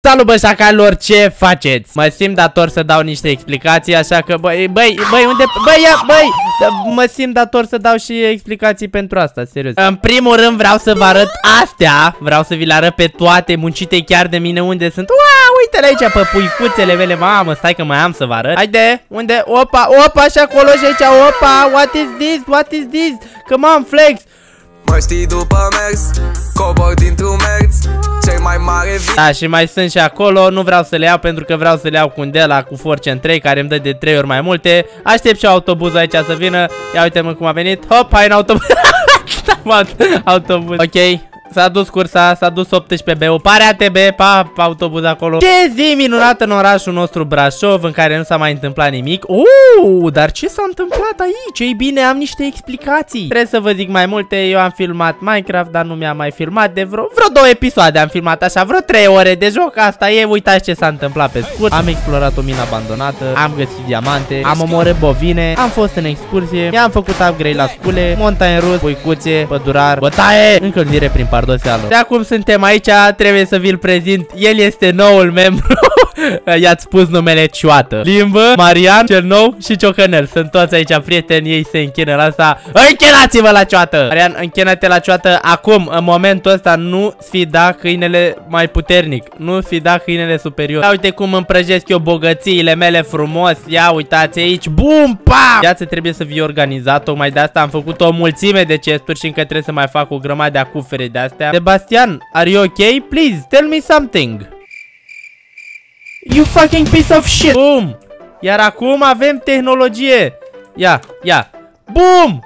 Salut bă șacalor, ce faceți? Mă simt dator să dau niște explicații, așa că băi, unde, băi, mă simt dator să dau și explicații pentru asta, serios. În primul rând vreau să vă arăt astea, vreau să vi le arăt pe toate, muncite chiar de mine unde sunt. Wow, uite-le aici pe puicuțele mele, mamă, stai că mai am să vă arăt. Haide, unde, opa, și acolo și aici, opa, what is this, come on, flex. Mă știi după mers, cobor dintr-un merț, cel mai mare Da, și mai sunt și acolo, nu vreau să le iau pentru că vreau să le iau cu un de la cu Fortune 3 care îmi dă de 3 ori mai multe. Aștept și autobuzul aici să vină. Ia uite-mă cum a venit. Hop, hai în autobuz. Autobuz. Ok. S-a dus cursa, s-a dus 18B-ul, pare ATB, autobuz acolo. Ce zi minunată în orașul nostru Brașov, în care nu s-a mai întâmplat nimic. Dar ce s-a întâmplat aici? Ei bine, am niște explicații. Trebuie să vă zic mai multe, eu am filmat Minecraft, dar nu mi-am mai filmat de vreo 2 episoade am filmat așa, vreo 3 ore de joc, asta e, uitați ce s-a întâmplat pe scurt. Am explorat o mină abandonată, am găsit diamante, am omorât bovine, am fost în excursie, mi-am făcut upgrade la scule, montagne rus, puicuțe, pădurar, bătaie, încălzire prin pardoseală. De acum suntem aici, trebuie să vi-l prezint. El este noul membru. I-ați spus numele Cioată. Limbă, Marian, cel nou și Ciocănel. Sunt toți aici prieteni, ei se închină la asta. Închinați-vă la Cioată! Marian, închină-te la Cioată acum, în momentul ăsta. Nu sfida câinele mai puternic, nu sfida câinele superior. Ia uite cum împrăjesc eu bogățiile mele frumos. Ia uitați aici, bum, pa! Viața trebuie să fie organizat. Tocmai de asta am făcut o mulțime de chesturi și încă trebuie să mai fac o grămadă de acufere de astea. Sebastian, are you okay? Please, tell me something. You fucking piece of shit. Boom. Iar acum avem tehnologie. Ia. Boom.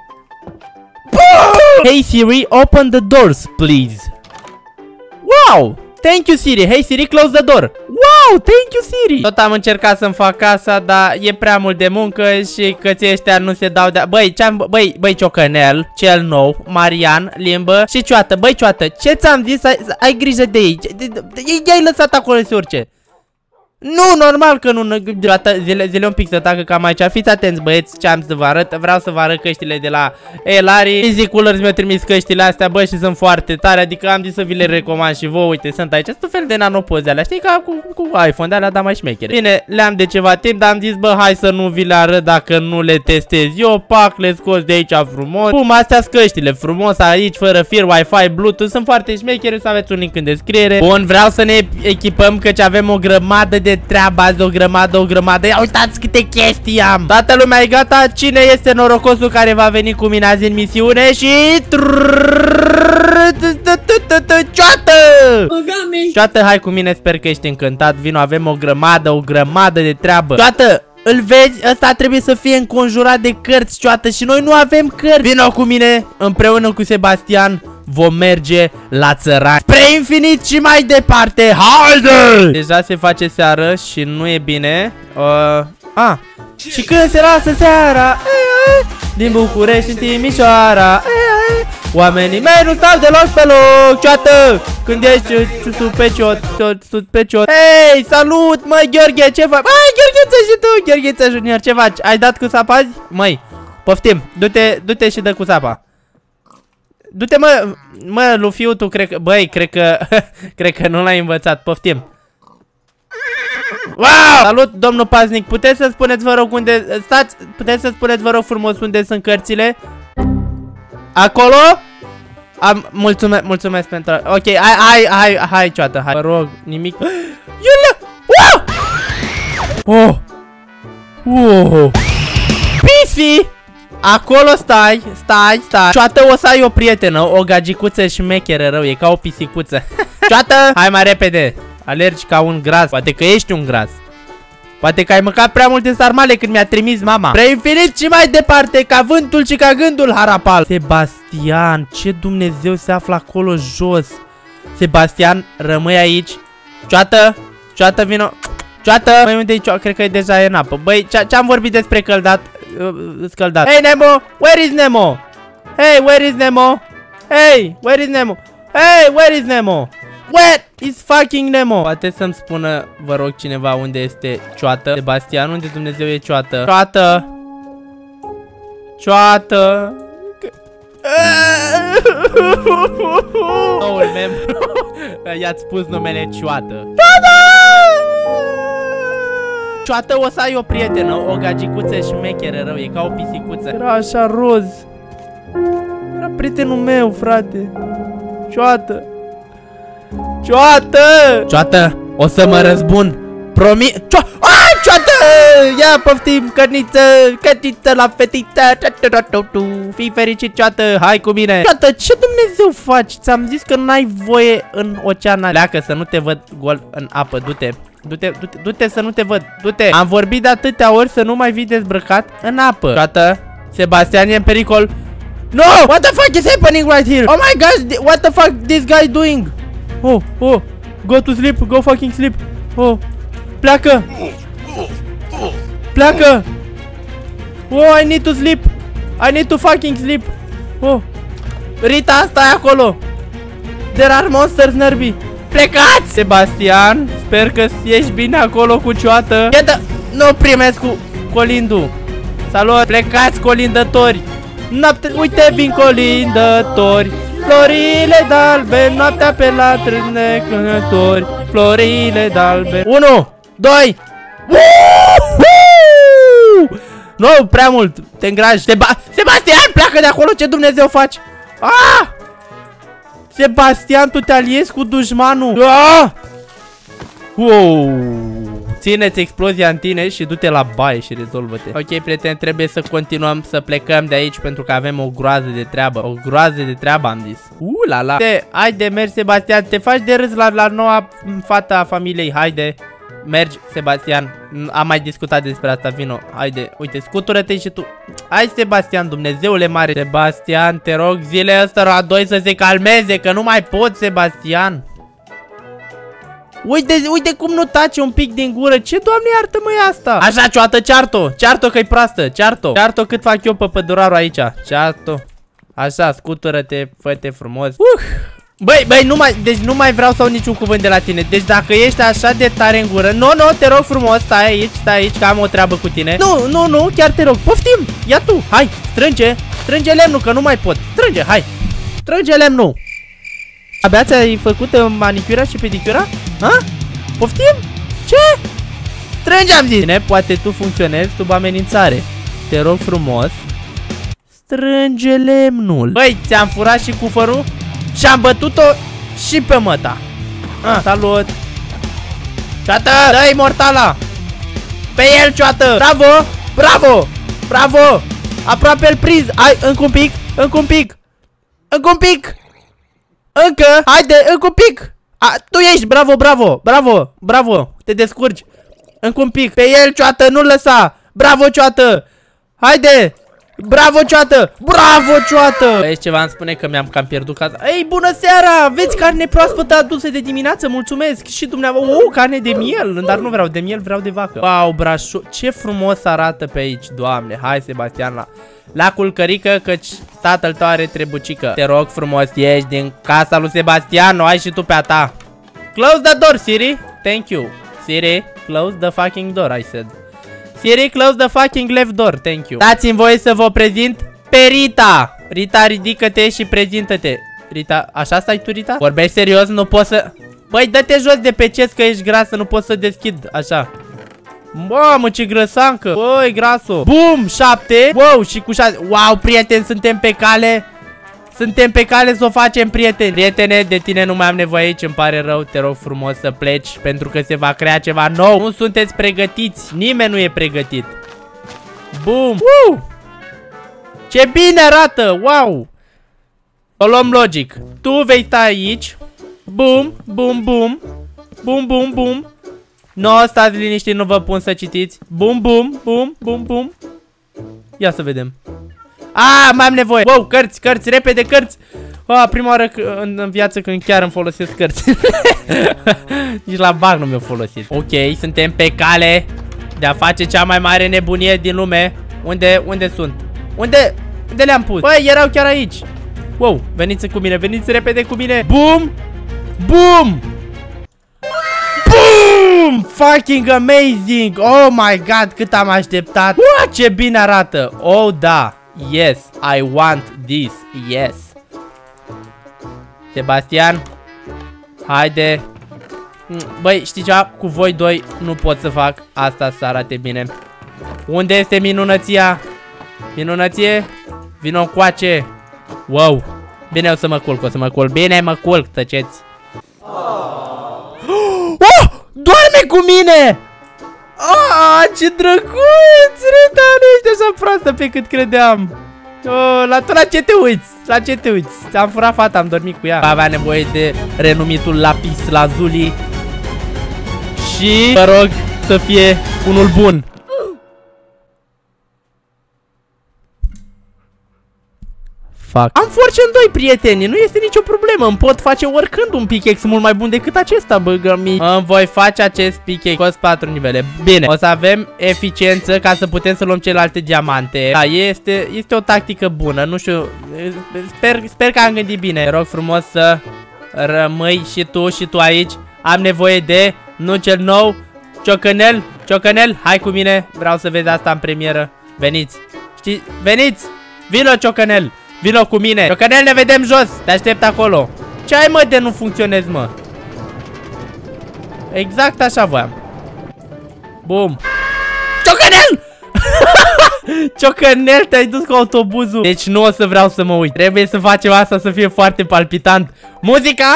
Hey Siri, open the doors, please. Wow. Thank you, Siri. Hey, Siri, close the door. Wow, thank you, Siri. Tot am încercat să-mi fac casa, dar e prea mult de muncă și cății ăștia nu se dau de... Băi, Ciocănel, cel nou, Marian, Limbă și Cioată. Băi, Cioată, ce ți-am zis? Ai grijă de ei. I-ai lăsat acolo să urce. Nu, normal că nu. Zile un pic să tacă cam aici. Fiți atenți, băieți, ce am să vă arăt. Vreau să vă arăt căștile de la Elari. Easy Coolers mi-a trimis căștile astea, bă, și sunt foarte tare. Adică am zis să vi le recomand și vouă. Uite, sunt aici. Sunt un fel de nanopoze alea. Știi, ca cu iPhone de alea, dar mai șmechere. Bine, le-am de ceva timp, dar am zis, bă, hai să nu vi le arăt dacă nu le testez. Eu, pac, le scos de aici frumos. Bum, astea-s căștile. Frumos aici, fără fir, Wi-Fi, Bluetooth. Sunt foarte șmechere, să aveți un link în descriere. Bun, vreau să ne echipăm, căci avem o grămadă de treabă. O grămadă. Ia uitați câte chestii am. Toată lumea e gata? Cine este norocosul care va veni cu mine azi în misiune? Și... Cioată! Cioată, hai cu mine, sper că ești încântat. Vino, avem o grămadă de treabă. Cioată, îl vezi? Ăsta trebuie să fie înconjurat de cărți, Cioată, și noi nu avem cărți. Vino cu mine, împreună cu Sebastian vom merge la țărani spre infinit și mai departe. Haide! Deja se face seară și nu e bine. Și când se lasă seara din București în Timișoara, oamenii mei nu stau deloc pe loc. Cioată, când ești sus pe ciot. Hei, salut, măi, Gheorghe, ce faci? Gheorgheță și tu, Gheorgheță Junior, ce faci? Ai dat cu sapa azi? Măi, poftim, du-te și dă cu sapa. Du-te, mă, Lufiu, tu cred că... Băi, cred că nu l-ai învățat. Poftim. Wow! Salut, domnul paznic. Puteți să spuneți, vă rog, unde... Stați, puteți să spuneți, vă rog frumos, unde sunt cărțile? Acolo? Mulțumesc pentru... Ok, hai, Cioată, hai. Vă rog, nimic... Pifi! Acolo stai. Cioată, o să ai o prietenă, o gagicuță șmecheră rău, e ca o pisicuță. Cioată, hai mai repede. Alergi ca un gras, poate că ești un gras. Poate că ai mâncat prea multe sarmale când mi-a trimis mama. Spre infinit și mai departe, ca vântul și ca gândul, Harapal. Sebastian, ce Dumnezeu se află acolo jos? Sebastian, rămâi aici. Cioată, vino. Cioată, băi, unde e Cioată? Cred că e deja în apă. Băi, ce-am vorbit despre scăldat. Hey, Nemo! Where is Nemo? Hey, where is Nemo? Hey, where is Nemo? Hey, where is Nemo? Where is fucking Nemo? Poate să-mi spună, vă rog, cineva unde este Cioată. Sebastian, unde Dumnezeu e Cioată? Cioată. Noul membru. I-ați spus numele Cioată. Da! Cioată, o să ai o prietenă, o gagicuță șmecheră rău, e ca o pisicuță. Era așa roz. Era prietenul meu, frate. Cioată. Cioată! Cioată, o să mă răzbun. Cioată! Ia poftim, cărniță la fetiță. Fii fericit, Cioată, hai cu mine. Cioată, ce Dumnezeu faci? Ți-am zis că n-ai voie în ocean. Leacă să nu te văd gol în apă, du-te. Du-te să nu te văd, du-te. Am vorbit de atâtea ori să nu mai vii dezbrăcat în apă. Cioată, Sebastian e în pericol. No! What the fuck is happening right here? Oh my gosh, what the fuck this guy doing? Oh, go to sleep, go fucking sleep. Oh, pleacă. Pleacă. Oh, I need to sleep. I need to fucking sleep. Oh, Rita, stai acolo. There are monsters, nervi. Plecați! Sebastian, sper că ești bine acolo cu Cioată. Nu primesc cu colindu. Salut, plecați colindători. Noapte, uite vin colindători. Florile d'albe, noaptea pe la trânecători. Florile d'albe. 1, 2. Nu, prea mult. Te îngraji. Sebastian, pleacă de acolo, ce Dumnezeu faci? Ah! Sebastian, tu te aliezi cu dușmanul. Ah! Wow! Ține-ți explozia în tine și du-te la baie și rezolvă-te. Ok, prieteni, trebuie să continuăm să plecăm de aici pentru că avem o groază de treabă. O groază de treabă, am zis. La. Haide, mergi, Sebastian. Te faci de râs la noua fată a familiei. Haide, mergi, Sebastian. Am mai discutat despre asta, vino. Haide, uite, scutură-te și tu. Hai, Sebastian, Dumnezeule mare. Sebastian, te rog, zilele astea la 2 să se calmeze, că nu mai pot, Sebastian. Uite cum nu tace un pic din gură. Ce, Doamne, iartă-mă asta? Așa, Cioată, ceartă-o. Ceartă-o că-i proastă. Ceartă-o. Ceartă-o cât fac eu pe pădurarul aici. Ceartă-o. Așa, scutură-te, fă-te frumos. Băi, deci nu mai vreau să aud niciun cuvânt de la tine. Deci dacă ești așa de tare în gură, nu, te rog frumos, stai aici, că am o treabă cu tine. Nu, chiar te rog, poftim, ia tu, hai, strânge lemnul, că nu mai pot. Strânge, hai, strânge lemnul. Abia ți-ai făcut manicura și pedicura? Ha? Poftim? Ce? Strânge, am zis. Bine, poate tu funcționezi sub amenințare. Te rog frumos, strânge lemnul. Băi, ți-am furat și cufărul și am bătut-o și pe măta. Salut. Cioată, dă-i mortala. Pe el, Cioată. Bravo. Aproape îl prins. Hai, încă un pic. Încă, haide, încă un pic. Tu ești, bravo. Te descurci. Încă un pic. Pe el, Cioată, nu-l lăsa. Bravo, Cioată. Haide. Bravo, Cioată. Vezi ceva, îmi spune că mi-am cam pierdut casa. Ei, bună seara. Aveți carne proaspătă adusă de dimineață, mulțumesc. Și dumneavoastră, carne de miel. Dar nu vreau de miel, vreau de vacă. Wow, Brașov, ce frumos arată pe aici, Doamne. Hai, Sebastian, la culcărică, căci tatăl tău are trebucică. Te rog frumos, ieși din casa lui Sebastian, o ai și tu pe a ta. Close the door, Siri. Thank you. Siri, close the fucking door, I said. Siri, close the fucking left door, thank you. Dați-mi voie să vă prezint pe Rita. Rita, ridică-te și prezintă-te. Rita, așa stai tu, Rita? Vorbești serios, nu poți să... Băi, dă-te jos de pe chest că ești grasă, nu poți să deschid, așa. Mamă, ce grăsancă. Băi, graso. Bum, 7. Wow, și cu 6. Wow, prieteni, suntem pe cale. Să o facem, prieteni. Prietene, de tine nu mai am nevoie aici, îmi pare rău. Te rog frumos să pleci, pentru că se va crea ceva nou. Nu sunteți pregătiți. Nimeni nu e pregătit. Bum. Ce bine arată. Wow. O luăm logic. Tu vei sta aici. Bum. Nu, stați liniștit, nu vă pun să citiți. Bum. Ia să vedem. Mai am nevoie. Wow, cărți, repede, cărți. Prima oară în viață când chiar îmi folosesc cărți. Nici la bag nu mi-o folosit. Ok, suntem pe cale de a face cea mai mare nebunie din lume. Unde sunt? Unde le-am pus? Băi, erau chiar aici. Wow, veniți cu mine, veniți repede cu mine. Bum. Fucking amazing. Oh my god, cât am așteptat. Ce bine arată. Oh, da. Yes, I want this. Yes. Sebastian, haide. Băi, știi ceva? Cu voi doi nu pot să fac asta să arate bine. Unde este minunăția? Minunăție? Vino încoace. Wow. Bine, o să mă culc, Bine, mă culc, tăceți. Oh! Doarme cu mine! Ah, ce drăguț! Rita, nu ești așa proastă pe cât credeam. Oh, la ce te uiți? La ce te uiți? Ți-am furat fata, am dormit cu ea. Avea nevoie de renumitul lapis lazuli. Și vă rog să fie unul bun. Fuck. Am Fortune 2, prieteni, nu este nicio problemă. Îmi pot face oricând un pickaxe mult mai bun decât acesta, băgămi. Îmi voi face acest pickaxe. Cost 4 nivele. Bine, o să avem eficiență ca să putem să luăm celelalte diamante. Da, este o tactică bună. Nu știu, sper că am gândit bine. Te rog frumos să rămâi și tu aici. Am nevoie de, nu cel nou, Ciocănel, hai cu mine. Vreau să vezi asta în premieră. Veniți. Știi? Veniți! Vino, Ciocănel! Vino cu mine! Ciocănel, ne vedem jos! Te aștept acolo! Ce ai, mă, de nu funcționezi, mă? Exact așa voiam. Bum! Ciocănel! Ciocănel, te-ai dus cu autobuzul. Deci nu o să vreau să mă uit. Trebuie să facem asta să fie foarte palpitant. Muzica!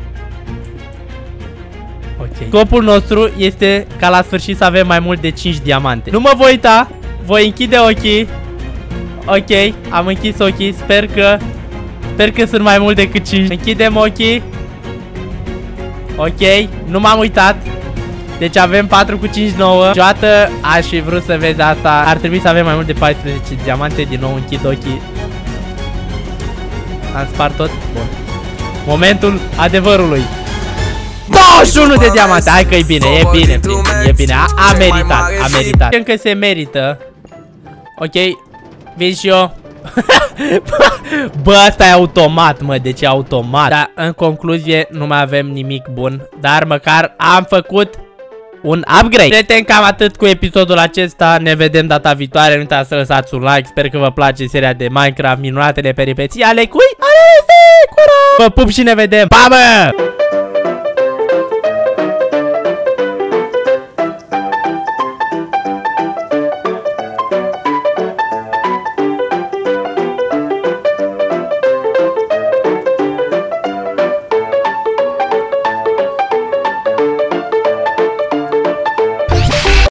Ok. Scopul nostru este ca la sfârșit să avem mai mult de 5 diamante. Nu mă voi uita. Voi închide ochii. Ok, am închis ochii. Sper că sunt mai mult decât 5. Închidem ochii. Ok, nu m-am uitat. Deci avem 4 cu 5, 9. Niciodată aș fi vrut să vezi asta. Ar trebui să avem mai mult de 14 diamante. Din nou închid ochii. Am spart tot. Bun. Momentul adevărului. 21 de diamante. Hai că e bine, e bine, e bine. A meritat. Încă se merită. Ok, vin și eu. Bă, asta e automat, mă, deci e automat. Dar în concluzie nu mai avem nimic bun. Dar măcar am făcut un upgrade. Prieteni, cam atât cu episodul acesta. Ne vedem data viitoare. Nu uitați să lăsați un like. Sper că vă place seria de Minecraft, minunatele peripeții ale cui? Vă pup și ne vedem. Pa, bă!